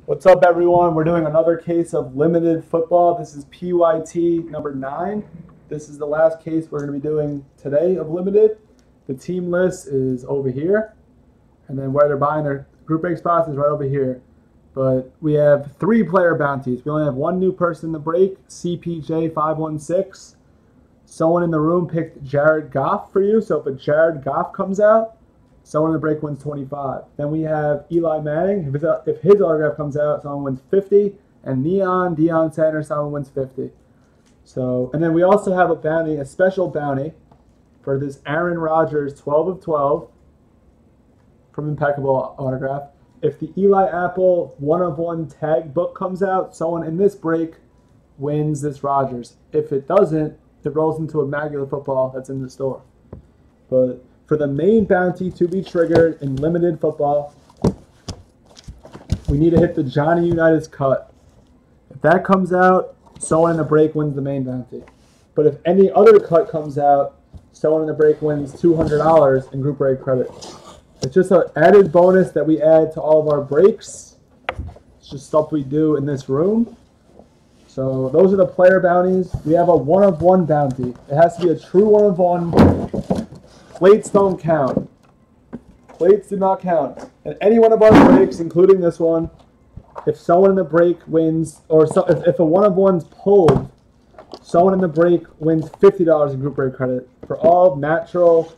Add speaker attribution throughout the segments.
Speaker 1: What's up, everyone? We're doing another case of limited football. This is PYT number 9. This is the last case we're going to be doing today of limited. The team list is over here, and then where they're buying their group break spots is right over here. But we have 3 player bounties. We only have 1 new person in the break, CPJ516. Someone in the room picked Jared Goff for you, so if a Jared Goff comes out, someone in the break wins 25. Then we have Eli Manning. If his autograph comes out, someone wins 50. And Deion Sanders, someone wins 50. So, and then we also have a bounty, a special bounty for this Aaron Rodgers 12 of 12 from Impeccable Autograph. If the Eli Apple 1 of 1 tag book comes out, someone in this break wins this Rodgers. If it doesn't, it rolls into Immaculate Football that's in the store. But for the main bounty to be triggered in limited football, we need to hit the Johnny Unitas cut. If that comes out, someone in the break wins the main bounty. But if any other cut comes out, someone in the break wins $200 in group break credit. It's just an added bonus that we add to all of our breaks. It's just stuff we do in this room. So those are the player bounties. We have a 1 of 1 bounty. It has to be a true 1 of 1. Plates don't count. Plates do not count. And any one of our breaks, including this one, if someone in the break wins, or if a 1 of 1's pulled, someone in the break wins $50 in group break credit for all natural,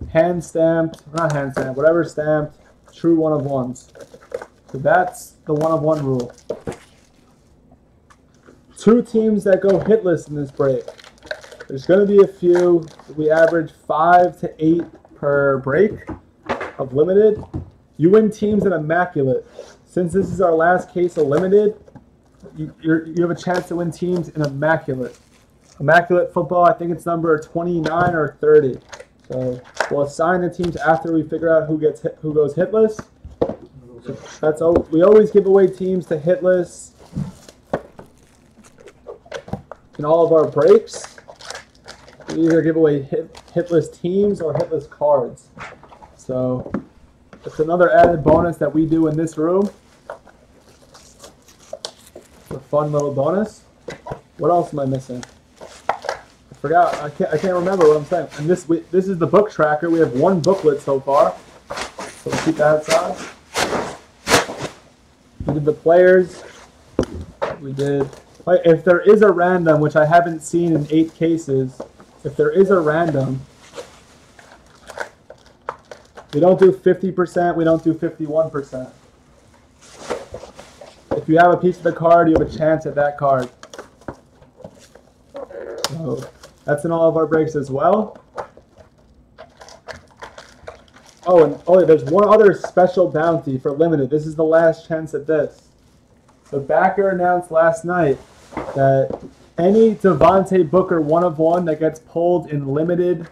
Speaker 1: whatever stamped, true 1 of 1's. So that's the 1 of 1 rule. 2 teams that go hitless in this break. There's going to be a few. We average 5 to 8 per break of limited. You win teams in Immaculate. Since this is our last case of limited, you have a chance to win teams in Immaculate. Immaculate Football, I think it's number 29 or 30. So we'll assign the teams after we figure out who goes hitless. So that's all. We always give away teams to hitless in all of our breaks. We either give away hitless teams or hitless cards. So it's another added bonus that we do in this room. It's a fun little bonus. What else am I missing? I forgot. I can't remember what I'm saying. And this is the book tracker. We have 1 booklet so far. So we'll keep that aside. We did the players. We did. If there is a random, which I haven't seen in 8 cases, if there is a random, we don't do 50%, we don't do 51%. If you have a piece of the card, you have a chance at that card. So that's in all of our breaks as well. Oh, there's one other special bounty for limited. This is the last chance at this. The backer announced last night that any Devontae Booker 1 of 1 that gets pulled in limited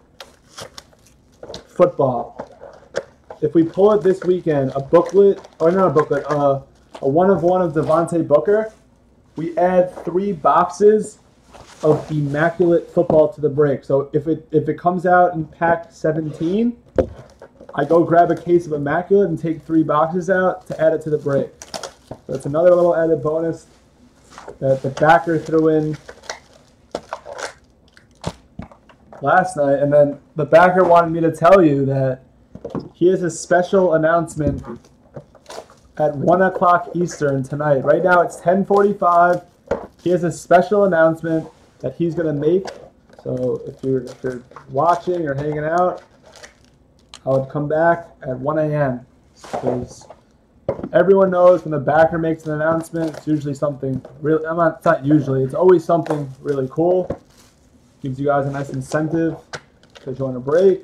Speaker 1: football, if we pull it this weekend, a 1 of 1 of Devontae Booker, we add 3 boxes of Immaculate Football to the break. So if it comes out in pack 17, I go grab a case of Immaculate and take 3 boxes out to add it to the break. So that's another little added bonus that the backer threw in last night. And then the backer wanted me to tell you that he has a special announcement at 1 o'clock Eastern tonight. Right now it's 10:45. He has a special announcement that he's going to make. So if you're watching or hanging out, I would come back at 1 a.m. because everyone knows when the backer makes an announcement, it's usually something really, it's not usually, it's always something really cool. Gives you guys a nice incentive to join a break.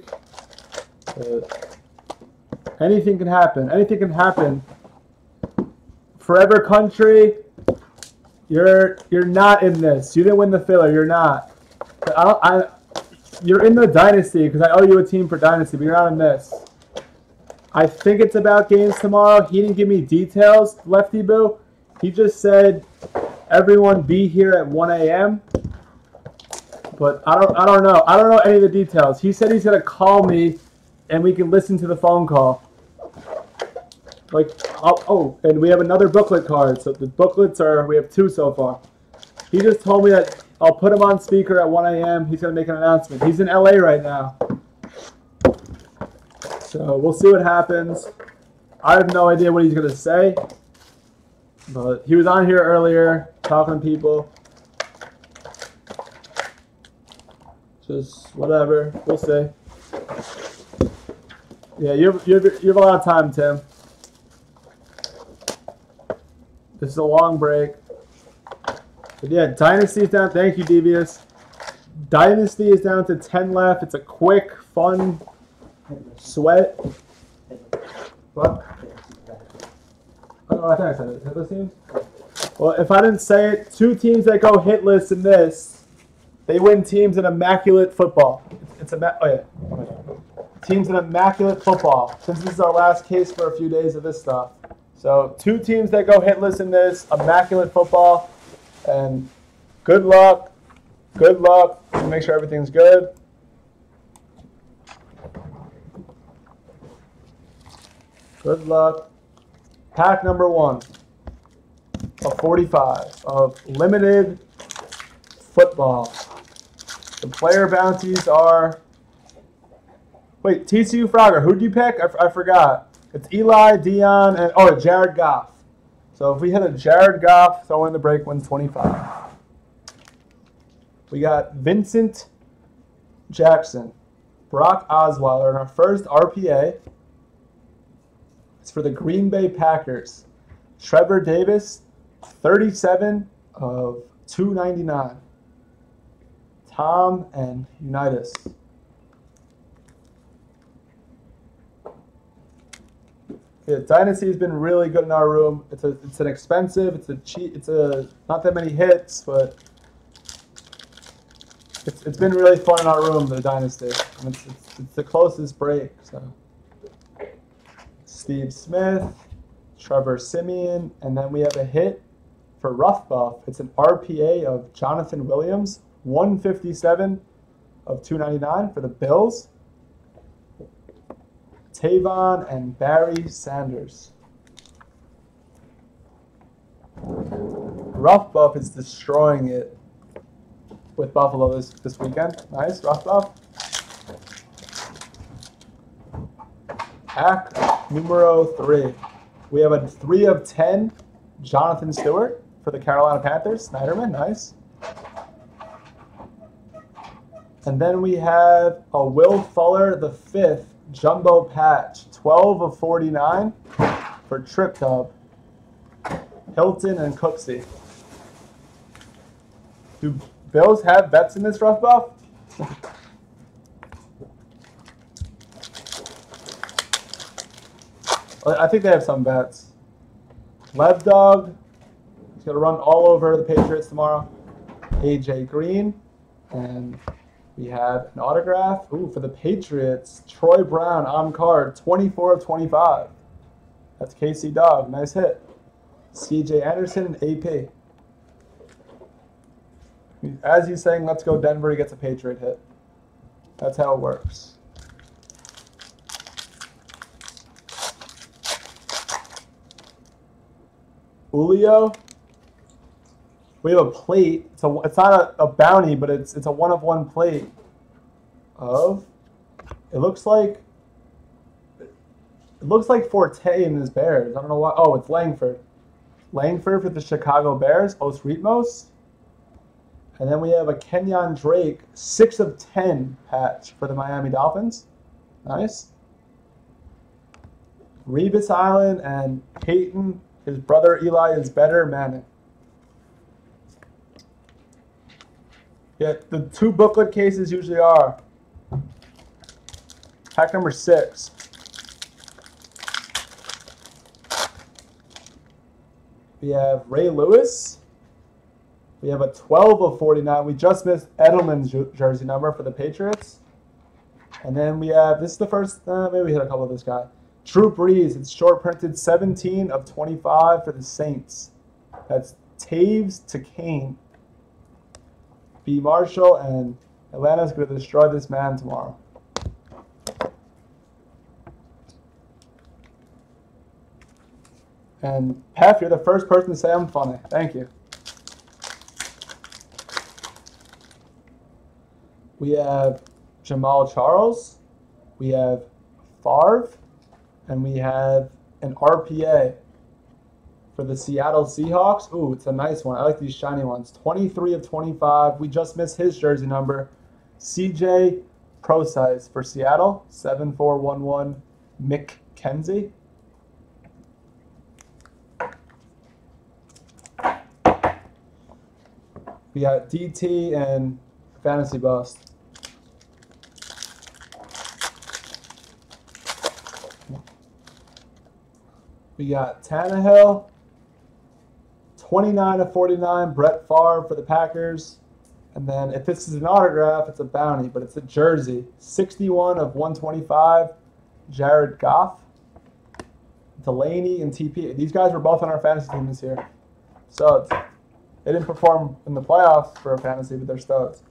Speaker 1: Anything can happen. Anything can happen. Forever Country, you're not in this. You didn't win the filler. You're not. You're in the Dynasty because I owe you a team for Dynasty, but you're not in this. I think it's about games tomorrow. He didn't give me details, Lefty Boo. He just said, everyone be here at 1 a.m. But I don't know. I don't know any of the details. He said he's going to call me and we can listen to the phone call. Like, oh, and we have another booklet card. So the booklets we have 2 so far. He just told me that I'll put him on speaker at 1 a.m. He's going to make an announcement. He's in LA right now. So we'll see what happens. I have no idea what he's going to say. But he was on here earlier talking to people. Just whatever. We'll see. Yeah, you have a lot of time, Tim. This is a long break. But yeah, Dynasty is down. Thank you, Devious. Dynasty is down to 10 left. It's a quick, fun sweat. What? Oh, I think I said it. Hitless teams? Well, if I didn't say it, 2 teams that go hitless in this, they win teams in immaculate football. Teams in immaculate football. Since this is our last case for a few days of this stuff. So 2 teams that go hitless in this, immaculate football. And good luck. Good luck. Make sure everything's good. Good luck. Pack number 1 of 45 of limited football. The player bounties are... Wait, TCU Frogger, who'd you pick? I forgot. It's Eli, Dion, and Jared Goff. So if we hit a Jared Goff, throw in the break, wins 25. We got Vincent Jackson, Brock Osweiler in our first RPA. It's for the Green Bay Packers. Trevor Davis, 37 of 299. Tom and Unitas. Yeah, Dynasty has been really good in our room. It's an expensive. It's not that many hits, but it's been really fun in our room. The Dynasty. And it's the closest break. So Steve Smith, Trevor Siemian, and then we have a hit for Rough Buff. It's an RPA of Jonathan Williams, 157 of 299 for the Bills. Tavon and Barry Sanders. Rough Buff is destroying it with Buffalo this weekend. Nice, Rough Buff. Pack numero 3. We have a 3 of 10 Jonathan Stewart for the Carolina Panthers. Snyderman, nice. And then we have a Will Fuller, the 5th. Jumbo patch, 12 of 49 for Trip Dub, Hilton, and Cooksey. Do Bills have bets in this Rough Buff? I think they have some bets. Lev Dog, he's going to run all over the Patriots tomorrow. AJ Green, and we have an autograph. Ooh, for the Patriots, Troy Brown on card, 24 of 25. That's KC Dog. Nice hit. CJ Anderson and AP. As he's saying, let's go Denver, he gets a Patriot hit. That's how it works. Julio. We have a plate. It's not a bounty, but it's a 1-of-1 plate of. It looks like Forte in his Bears. I don't know why. Oh, it's Langford. Langford for the Chicago Bears. Os Ritmos. And then we have a Kenyon Drake 6 of 10 patch for the Miami Dolphins. Nice. Rebus Island and Peyton. His brother Eli is better. Manning. Yeah, the 2 booklet cases usually are. Pack number 6. We have Ray Lewis. We have a 12 of 49. We just missed Edelman's jersey number for the Patriots. And then we have, this is the first, maybe we hit a couple of this guy. Drew Brees, it's short printed 17 of 25 for the Saints. That's Taves to Kane. B. Marshall, and Atlanta's going to destroy this man tomorrow. And Pef, you're the first person to say I'm funny. Thank you. We have Jamal Charles. We have Favre. And we have an RPA for the Seattle Seahawks. Ooh, it's a nice one. I like these shiny ones. 23 of 25. We just missed his jersey number. CJ Prosise for Seattle. 7411 McKenzie. We got DT and Fantasy Bust. We got Tannehill, 29 of 49, Brett Favre for the Packers. And then if this is an autograph, it's a bounty, but it's a jersey. 61 of 125, Jared Goff, Delaney, and TP. These guys were both on our fantasy team this year. Studs. They didn't perform in the playoffs for a fantasy, but they're studs.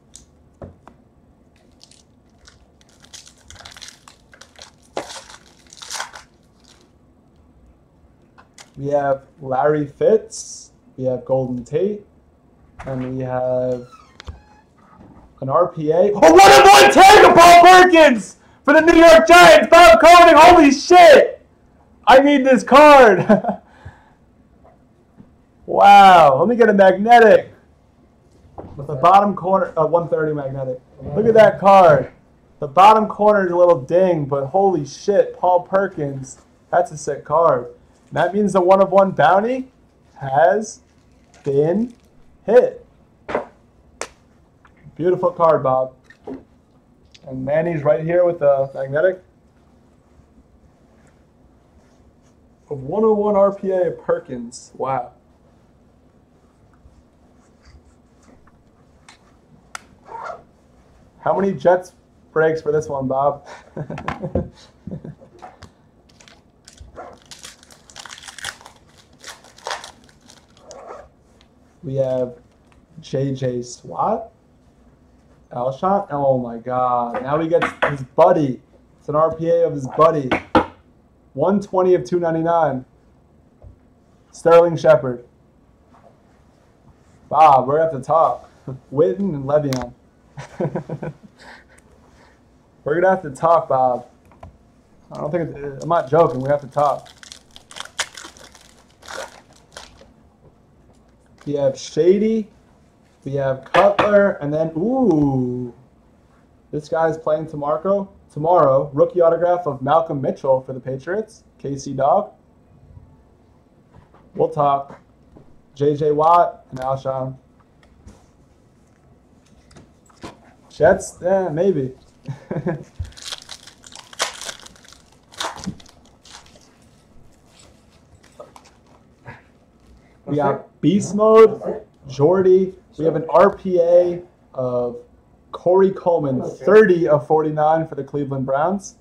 Speaker 1: We have Larry Fitz, we have Golden Tate, and we have an RPA. Oh, 1-of-1 tag of Paul Perkins for the New York Giants. Bob Koenig, holy shit! I need this card. Wow, let me get a magnetic. The bottom corner, 130 magnetic. Look at that card. The bottom corner is a little ding, but holy shit, Paul Perkins. That's a sick card. That means the 1-of-1 bounty has been hit. Beautiful card, Bob. And Manny's right here with the magnetic. A 101 RPA of Perkins. Wow. How many Jets breaks for this one, Bob? We have J.J. Swat. Alshon. Oh, my God. Now we get his buddy. It's an RPA of his buddy. 120 of 299. Sterling Shepard. Bob, we're at the top. Witten and Le'Veon. We're going to have to talk, Bob. I don't think I'm not joking. We have to talk. We have Shady, we have Cutler, and then, ooh, this guy's playing tomorrow. Rookie autograph of Malcolm Mitchell for the Patriots, KC Dog. We'll talk. J.J. Watt and Alshon. Jets, maybe. We got Beast Mode, Jordy. We have an RPA of Corey Coleman, 30 of 49 for the Cleveland Browns.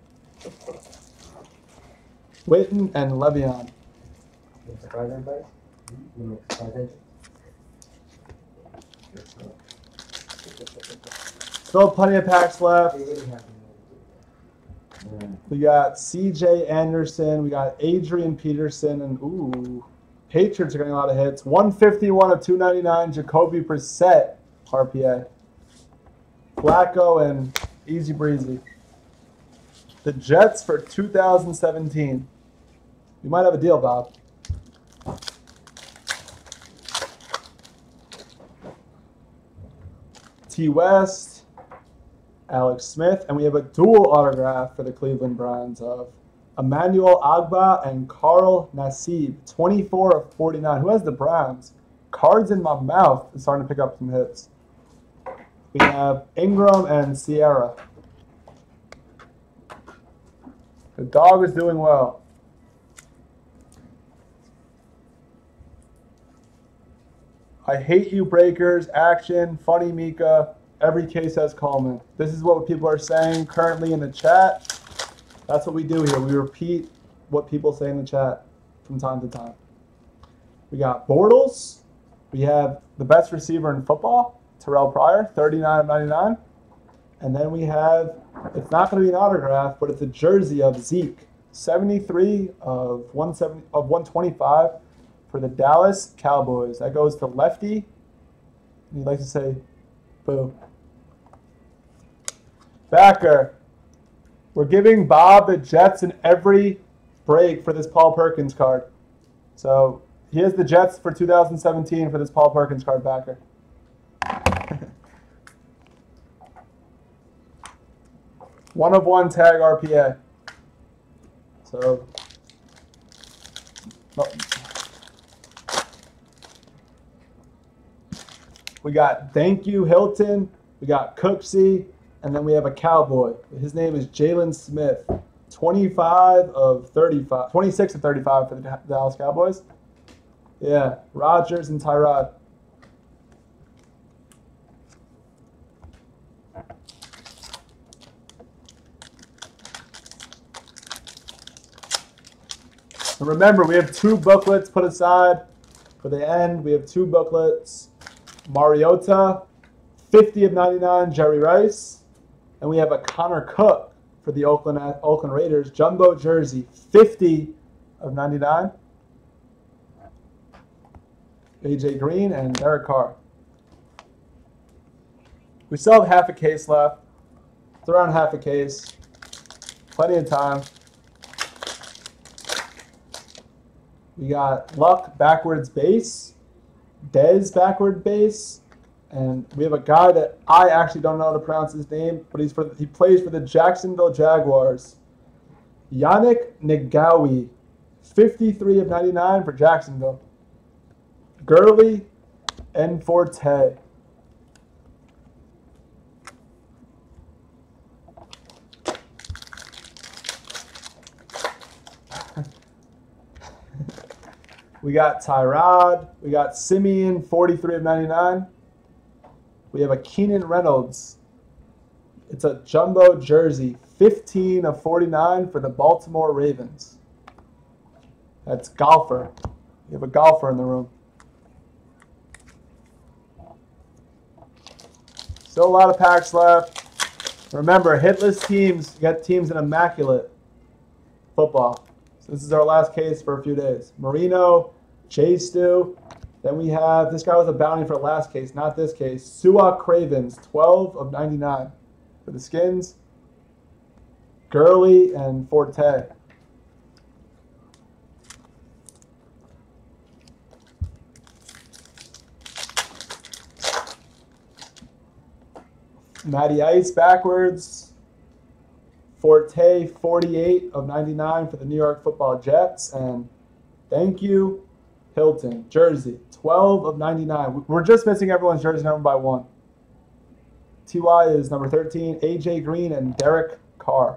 Speaker 1: Witten and Le'Veon. Still plenty of packs left. We got C.J. Anderson. We got Adrian Peterson. And, ooh, Patriots are getting a lot of hits. 151 of 299, Jacoby Brissett, RPA. Flacco and Easy Breezy. The Jets for 2017. You might have a deal, Bob. T. West, Alex Smith, and we have a dual autograph for the Cleveland Browns of Emmanuel Agba and Carl Nassib, 24 of 49. Who has the Browns? Cards in my mouth is starting to pick up some hits. We have Ingram and Sierra. The dog is doing well. I hate you breakers, action, funny Mika, every case has Coleman. This is what people are saying currently in the chat. That's what we do here. We repeat what people say in the chat from time to time. We got Bortles. We have the best receiver in football, Terrell Pryor, 39 of 99. And then we have, it's not going to be an autograph, but it's a jersey of Zeke, 73 of 125 for the Dallas Cowboys. That goes to Lefty. You'd like to say boo. Backer. We're giving Bob the Jets in every break for this Paul Perkins card. So he has the Jets for 2017 for this Paul Perkins card backer. 1 of 1 tag RPA. So, we got Thank You Hilton, we got Cooksey, and then we have a Cowboy. His name is Jalen Smith. 26 of 35 for the Dallas Cowboys. Yeah, Rodgers and Tyrod. And remember, we have 2 booklets put aside for the end. We have 2 booklets. Mariota, 50 of 99, Jerry Rice. And we have a Connor Cook for the Oakland Raiders. Jumbo jersey, 50 of 99. AJ Green and Derek Carr. We still have half a case left. It's around half a case. Plenty of time. We got Luck backwards base, Dez backward base, and we have a guy that I actually don't know how to pronounce his name, but he plays for the Jacksonville Jaguars. Yannick Ngakoue, 53 of 99 for Jacksonville. Gurley and Forte. We got Tyrod. We got Simeon, 43 of 99. We have a Keenan Reynolds. It's a jumbo jersey, 15 of 49 for the Baltimore Ravens. That's golfer. We have a golfer in the room. Still a lot of packs left. Remember, hitless teams get teams in immaculate football. So this is our last case for a few days. Marino, Chase Stu. Then we have, this guy was a bounty for the last case, not this case. Su'a Cravens, 12 of 99 for the Skins. Gurley and Forte. Matty Ice backwards. Forte, 48 of 99 for the New York Football Jets. And Thank You Hilton, jersey, 12 of 99. We're just missing everyone's jersey number by 1. TY is number 13, AJ Green and Derek Carr.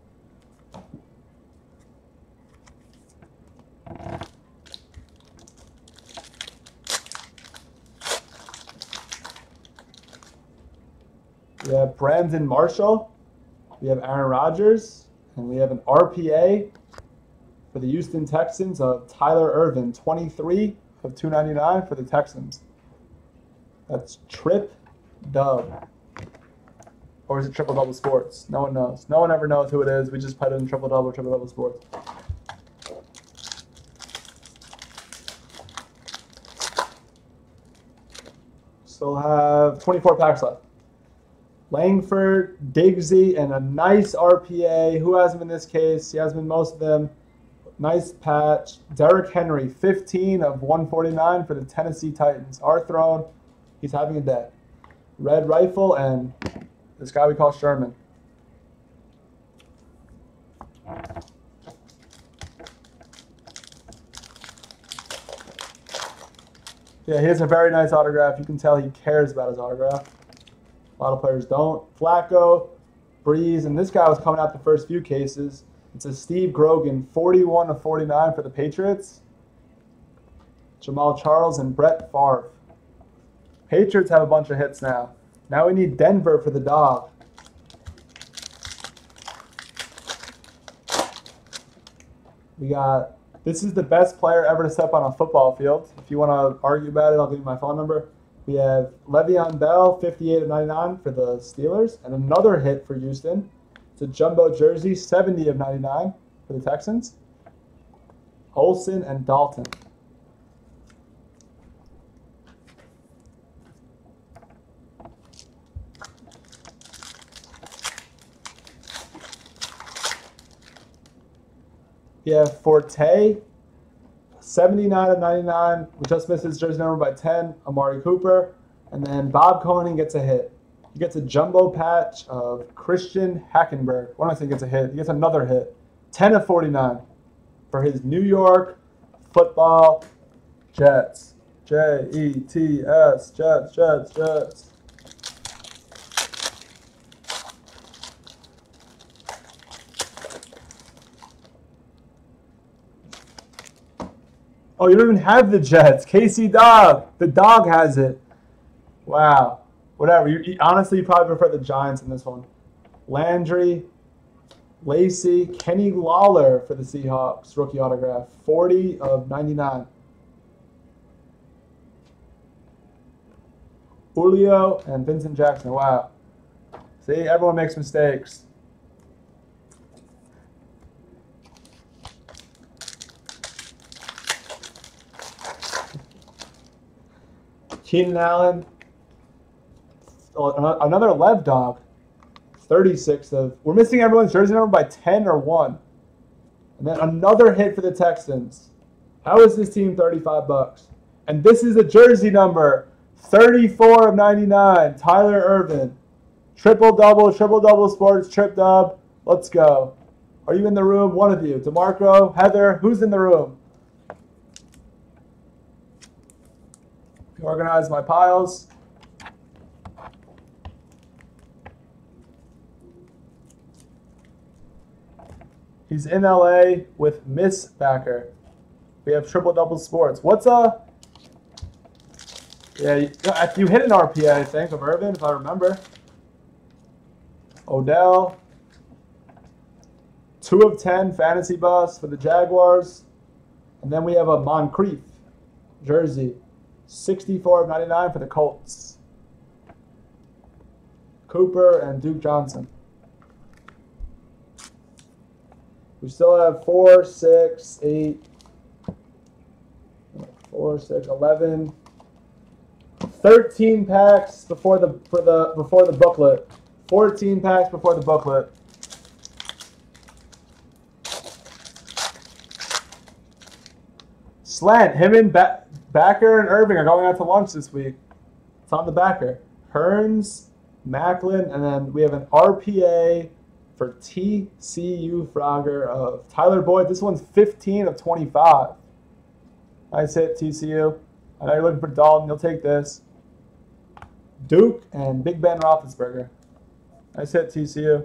Speaker 1: We have Brandon Marshall. We have Aaron Rodgers. And we have an RPA for the Houston Texans of Tyler Ervin, 23 of 299 for the Texans. That's Trip Dub. Or is it Triple Double Sports? No one knows. No one ever knows who it is. We just put it in Triple Double, Triple Double Sports. Still have 24 packs left. Langford, Diggsy, and a nice RPA. Who has him in this case? He has him in most of them. Nice patch. Derrick Henry, 15 of 149 for the Tennessee Titans. Our throne, he's having a day. Red Rifle and this guy we call Sherman. Yeah, he has a very nice autograph. You can tell he cares about his autograph. A lot of players don't. Flacco, Breeze, and this guy was coming out the first few cases. It's a Steve Grogan, 41 of 49 for the Patriots. Jamal Charles and Brett Favre. Patriots have a bunch of hits now. Now we need Denver for the dog. We got, this is the best player ever to step on a football field. If you want to argue about it, I'll give you my phone number. We have Le'Veon Bell, 58 of 99 for the Steelers, and another hit for Houston. It's a jumbo jersey, 70 of 99 for the Texans. Olsen and Dalton. We have Forte, 79 of 99. We just missed his jersey number by 10, Amari Cooper. And then Bob Koenig gets a hit. He gets a jumbo patch of Christian Hackenberg. When I say gets a hit, he gets another hit. 10 of 49 for his New York Football Jets. Jets, Jets, Jets, Jets. Oh, you don't even have the Jets. Casey Dog. The dog has it. Wow. Whatever. Honestly, you probably prefer the Giants in this one. Landry, Lacey, Kenny Lawler for the Seahawks. Rookie autograph. 40 of 99. Julio and Vincent Jackson. Wow. See, everyone makes mistakes. Keenan Allen, another Lev dog, 36 of. We're missing everyone's jersey number by 10 or 1. And then another hit for the Texans. How is this team $35? And this is a jersey number, 34 of 99, Tyler Ervin. Triple-double sports, trip dub. Let's go. Are you in the room? One of you. DeMarco, Heather, who's in the room? Organize my piles. He's in LA with Miss Backer. We have triple-double sports. What's a... Yeah, you hit an RPA, I think, of Irvin, if I remember. Odell. 2 of 10 fantasy bust for the Jaguars. And then we have a Moncrief jersey. 64 of 99 for the Colts. Cooper and Duke Johnson. We still have 4, 6, 8, 4, 6, 11, 13 packs before the booklet. 14 packs before the booklet. Slant, him and Backer and Irving are going out to lunch this week. It's on the Backer. Hearns, Macklin, and then we have an RPA for TCU Frogger of Tyler Boyd. This one's 15 of 25. Nice hit, TCU. I know you're looking for Dalton. You'll take this. Duke and Big Ben Roethlisberger. Nice hit, TCU.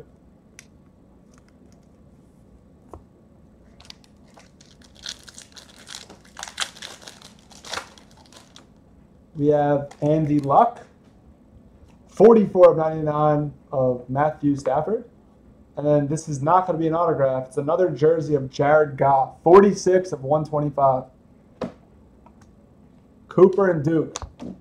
Speaker 1: We have Andy Luck, 44 of 99 of Matthew Stafford. And then this is not going to be an autograph. It's another jersey of Jared Goff, 46 of 125. Cooper and Duke.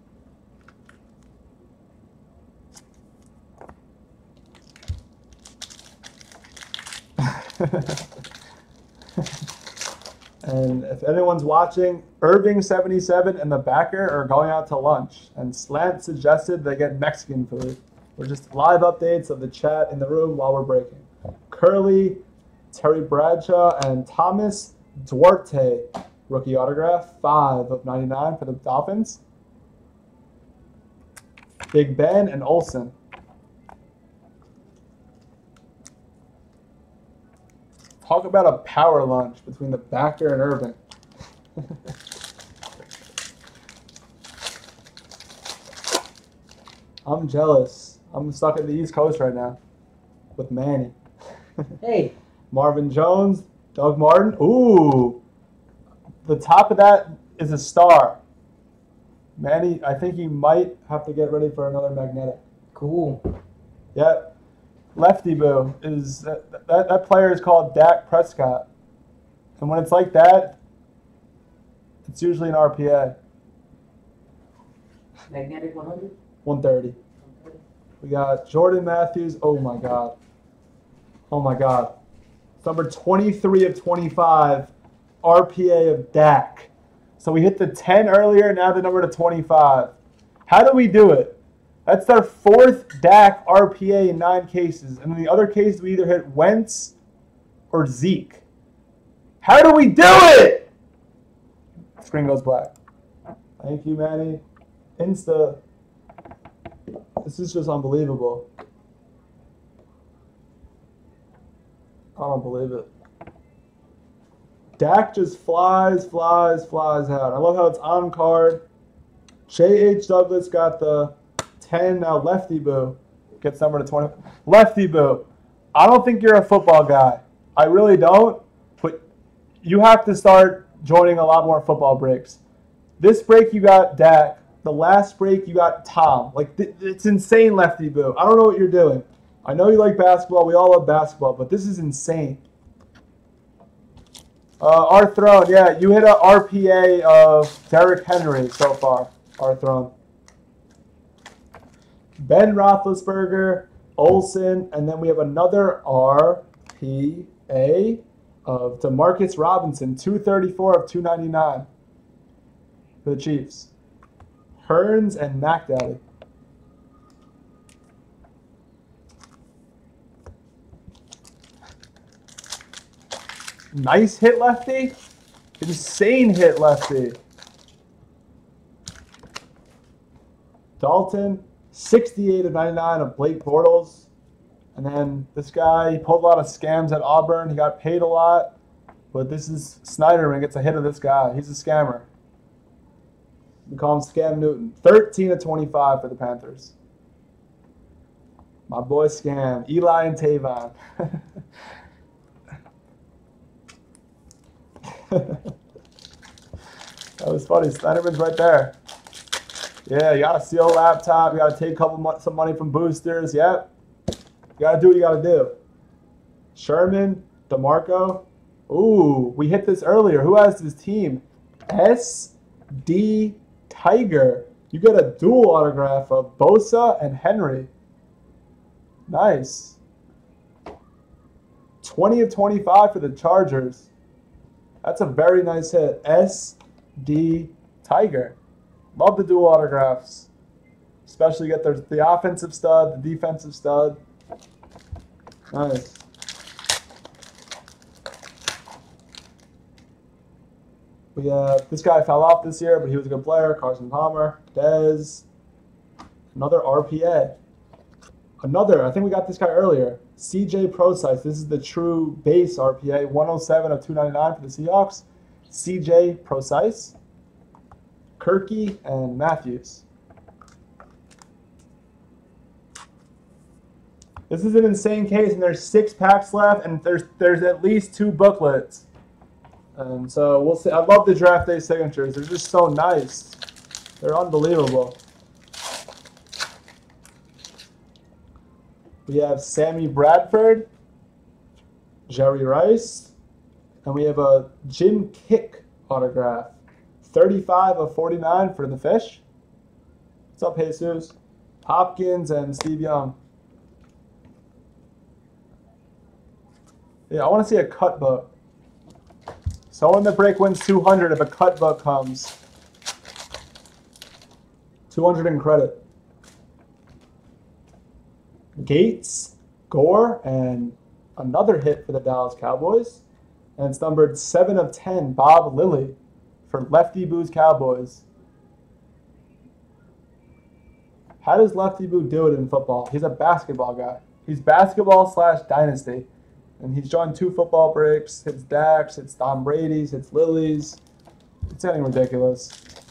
Speaker 1: And if anyone's watching, Irving 77 and the Backer are going out to lunch. And Slant suggested they get Mexican food. We're just live updates of the chat in the room while we're breaking. Curly, Terry Bradshaw, and Thomas Duarte. Rookie autograph, 5 of 99 for the Dolphins. Big Ben and Olsen. Talk about a power lunch between the Backer and Irving. I'm jealous. I'm stuck at the East Coast right now with Manny.
Speaker 2: Hey.
Speaker 1: Marvin Jones, Doug Martin. Ooh. The top of that is a star. Manny, I think you might have to get ready for another magnetic.
Speaker 2: Cool.
Speaker 1: Yep. Lefty Boo is that player is called Dak Prescott, and when it's like that, it's usually an RPA.
Speaker 2: Magnetic 100.
Speaker 1: 130. We got Jordan Matthews. Oh my God. It's number 23 of 25, RPA of Dak. So we hit the 10 earlier, now the number to 25. How do we do it? That's our fourth Dak RPA in 9 cases. And in the other cases, we either hit Wentz or Zeke. How do we do it? Screen goes black. Thank you, Manny. Insta. This is just unbelievable. I don't believe it. Dak just flies out. I love how it's on card. J.H. Douglas got the 10. Now Lefty Boo gets number to 20. Lefty Boo, I don't think you're a football guy. I really don't. But you have to start joining a lot more football breaks. This break you got Dak. The last break you got Tom. Like, it's insane, Lefty Boo. I don't know what you're doing. I know you like basketball. We all love basketball, but this is insane. Our Throne, yeah, you hit a RPA of Derrick Henry so far. Our Throne. Ben Roethlisberger, Olsen, and then we have another RPA of Demarcus Robinson, 234 of 299 for the Chiefs. Hearns and McDaddy. Nice hit, Lefty. Insane hit, Lefty. Dalton, 68 of 99 of Blake Bortles. And then this guy, he pulled a lot of scams at Auburn. He got paid a lot. But this is Snyderman gets a hit of this guy. He's a scammer. We call him Scam Newton. 13 of 25 for the Panthers. My boy Scam. Eli and Tavon. That was funny. Snyderman's right there. Yeah, you got to steal a laptop. You got to take some money from boosters. Yep. You got to do what you got to do. Sherman, DeMarco. Ooh, we hit this earlier. Who has this team? SD Tiger. You got a dual autograph of Bosa and Henry. Nice. 20 of 25 for the Chargers. That's a very nice hit. SD Tiger. Love the dual autographs. Especially get the offensive stud, the defensive stud. Nice. We this guy fell off this year, but he was a good player. Carson Palmer. Dez. Another RPA. Another, I think we got this guy earlier. CJ Procise. This is the true base RPA. 107 of 299 for the Seahawks. CJ Procise. Kirky and Matthews. This is an insane case, and there's 6 packs left, and there's at least 2 booklets. And so we'll see. I love the draft day signatures. They're just so nice. They're unbelievable. We have Sammy Bradford, Jerry Rice, and we have a Jim Kick autograph. 35 of 49 for the Fish. What's up, Jesus? Hopkins and Steve Young. Yeah, I want to see a cut book. So in the break wins 200 if a cut book comes. 200 in credit. Gates, Gore, and another hit for the Dallas Cowboys. And it's numbered 7 of 10, Bob Lilly for Lefty Boo's Cowboys. How does Lefty Boo do it in football? He's a basketball guy. He's basketball / dynasty. And he's joined 2 football breaks. Hits Dax, hits Tom Brady's, hits Lily's. It's getting ridiculous.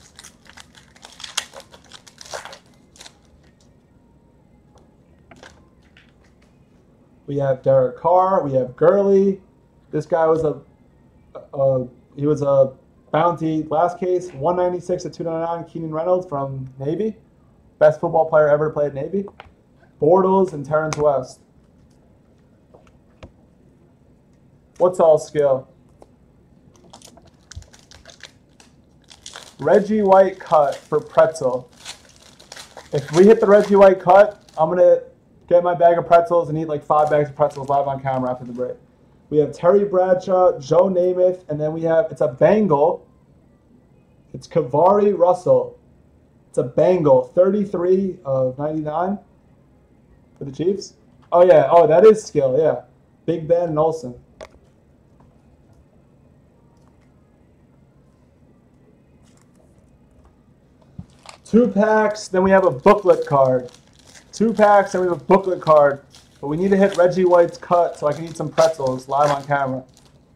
Speaker 1: We have Derek Carr. We have Gurley. This guy was a bounty last case. 196 of 299. Keenan Reynolds from Navy. Best football player ever to play at Navy. Bortles and Terrence West. What's all skill? Reggie White cut for Pretzel. If we hit the Reggie White cut, I'm going to get my bag of pretzels and eat like 5 bags of pretzels live on camera after the break. We have Terry Bradshaw, Joe Namath, and then we have, it's a Bengal. It's Kavari Russell. It's a Bengal, 33 of 99 for the Chiefs. Oh, yeah. Oh, that is skill, yeah. Big Ben and Olsen. Two packs, then we have a booklet card. Two packs, then we have a booklet card. But we need to hit Reggie White's cut so I can eat some pretzels live on camera.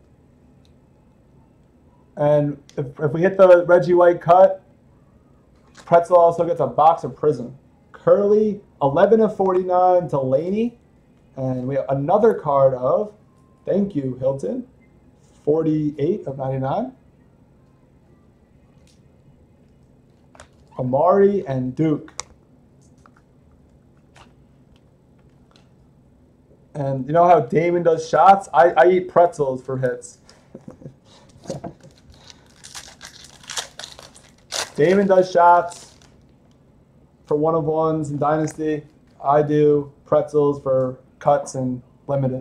Speaker 1: And if we hit the Reggie White cut, Pretzel also gets a box of Prism. Curly, 11 of 49 to Laney. And we have another card of, thank you, Hilton, 48 of 99. Amari and Duke. And you know how Damon does shots? I eat pretzels for hits. Damon does shots for one-of-ones in Dynasty. I do pretzels for cuts and limited.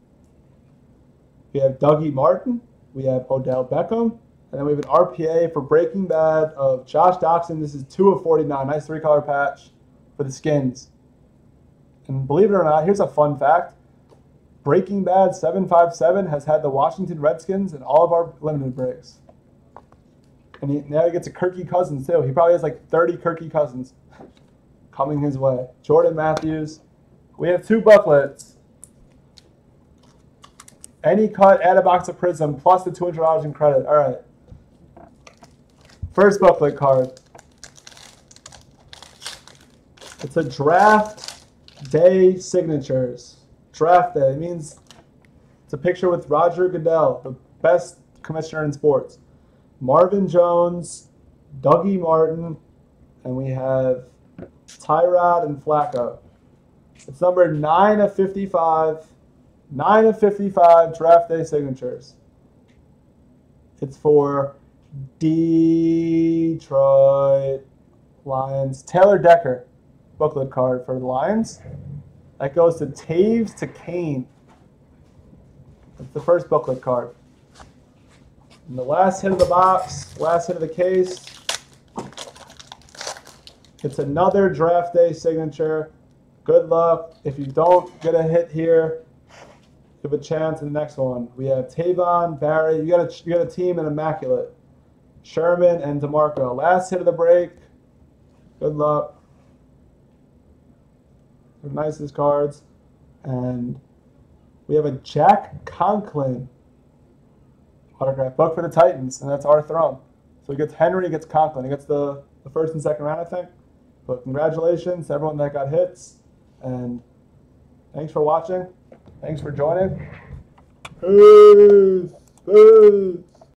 Speaker 1: We have Dougie Martin. We have Odell Beckham. And then we have an RPA for Breaking Bad of Josh Doxson. This is 2 of 49. Nice 3-color patch for the Skins. And believe it or not, here's a fun fact. Breaking Bad 757 has had the Washington Redskins in all of our limited breaks. And now he gets a Kirky Cousins, too. He probably has like 30 Kirky Cousins coming his way. Jordan Matthews. We have 2 booklets. Any cut, add a box of Prism, plus the $200 in credit. All right. First booklet card. It's a draft day signatures. Draft day. It means it's a picture with Roger Goodell, the best commissioner in sports. Marvin Jones, Dougie Martin, and we have Tyrod and Flacco. It's number 9 of 55. 9 of 55 draft day signatures. It's for Detroit Lions. Taylor Decker, booklet card for the Lions. That goes to Taves to Kane. That's the first booklet card. And the last hit of the box, last hit of the case, it's another draft day signature. Good luck. If you don't get a hit here, you have a chance in the next one. We have Tavon, Barry. You got a team in immaculate. Sherman and DeMarco. Last hit of the break. Good luck. They're nicest cards. And we have a Jack Conklin autograph book for the Titans, and that's our throne. So he gets Henry, he gets Conklin. He gets the first and second round, I think. But congratulations to everyone that got hits. And thanks for watching. Thanks for joining. Peace. Peace.